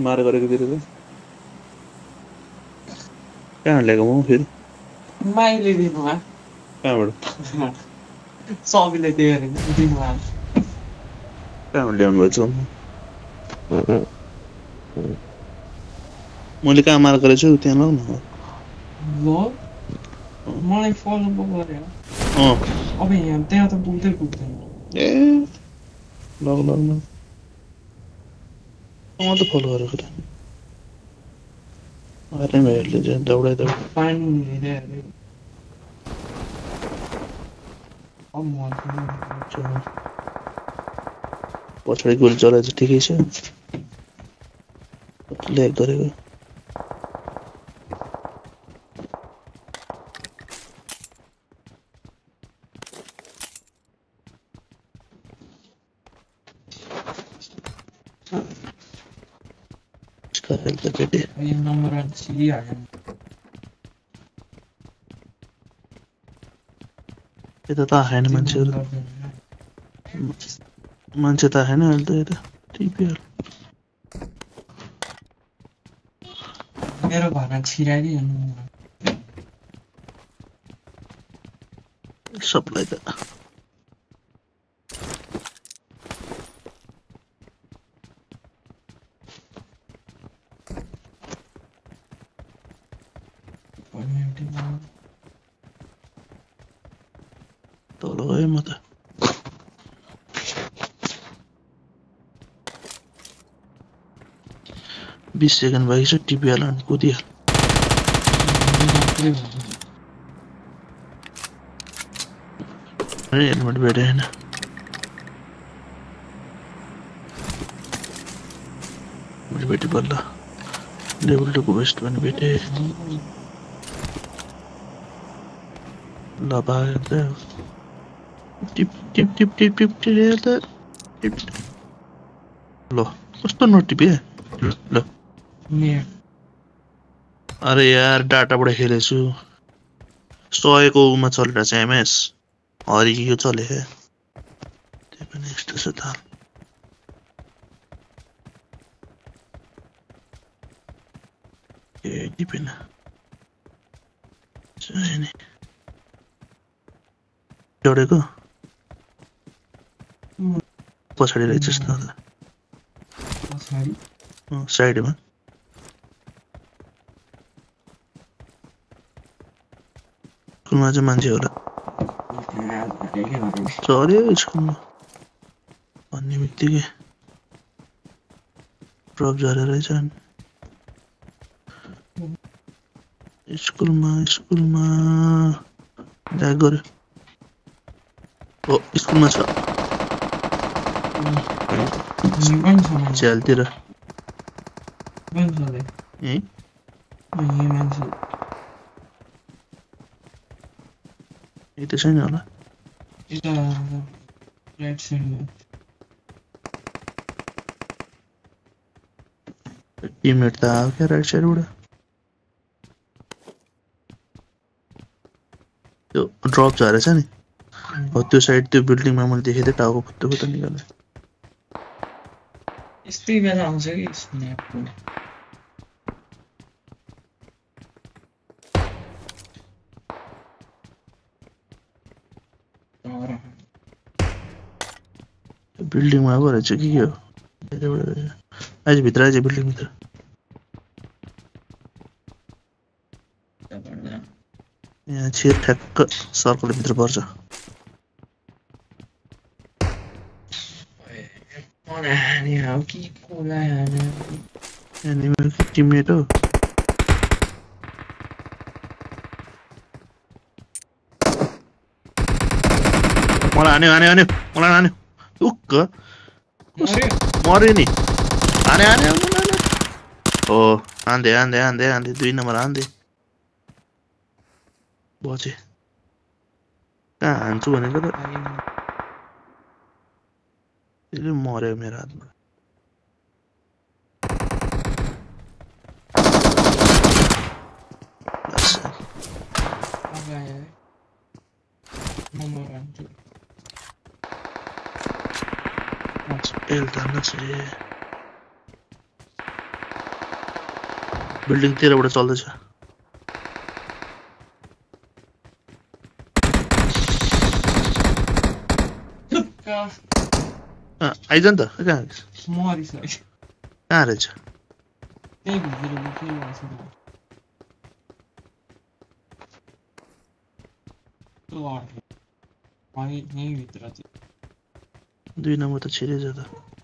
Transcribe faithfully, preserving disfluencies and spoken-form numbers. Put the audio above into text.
मार गरेको तिरेको कहाँ ल्याएको म फेरि माइले दिनुभयो कहाँबाट सबैले दियो अरे दिनुभयो कहाँबाट ल्याउनु भएछ मैले कहाँ मार गरेको छु त्यहाँ लाउ न ल मलाई फलो पो गर्यो अँ अब यहाँ त्यहाँ त पुग्दै पुग्दैन ए लग लग लग अँ त फलो गरेको त आर्ने भाइहरूले चाहिँ दौडाइ दौडाइ पानी हेऱ्यो अरे अब म पछाडि गोली चलाए चाहिँ ठिकै छ ल्याग गरेको हेल्थ पेटे यो नम्बर वान छिरिहाल्यो यता त आएन मान्छेहरू मान्छे त आएन अहिले त यता टिपिहाल मेरो घरमा छिराइदियो सबलाई त तल गएँ म त बीस सेकेन्ड बाँकी छ टिपिहाल अनि कुदिहाल हेलमेट भेटेन मैले भेटेँ बल्ल लेभल टूको बेस्ट पनि भेटेँ ल भाग्यो त टिप टिप टिप टिप टिप टिप टिप ल कस्तो नटिपे ल अरे यार डाटाबाट खेलेछु सयको उमा चलिरहेछ एमएस हरियो चले त्यही पनि यस्तो छ त ए टिपेन छैन डढेको पछाडि रहेछ जस्तो साइडमा स्कुलमा चाहिँ मान्छे होला चल्यो स्कुलमा भन्ने बित्तिकै ड्रप झरेर रहेछ स्कुलमा स्कुलमा ल्याग गर्यो ओ स्कुलमा छ झ्यालतिर ए यता छैन होला टिममेट त आयो क्या राइट साइडबाट त्यो ड्रप झरेछ नि हो त्यो साइड त्यो बिल्डिङमा मैले देखेँ थिएँ टाउको फुत्तो फुत्तो निकाल्यो यस्तै बेला आउँछ कि स्न्यापको बिल्डिङमा आएको रहेछ कि के हो आइज भित्र आइज बिल्डिङभित्र यहाँ छिर ठ्याक्क सर्कल भित्र पर्छ टिममेट हो मलाई हान्यो हान्यो हान्यो मलाई हान्यो उक्क मर्यो नि हान्यो हान्यो हो हान्दे हान्दे हान्दे हान्दे दुई नम्बर हान्दे बचे कहाँ हान्छु भनेको त त्यसले मर्यो मेरो हातबाट El dándose बिल्डिङतिरबाट चल्दैछ। अँ, आइज नि त। कहाँ मरिसक्यो। कहाँ रहेछ? त्यही भित्र भित्रै बसेछ। त्यो अड्यो। यहीँ भित्र चाहिँ। दुई नम्बर त छिरेछ त।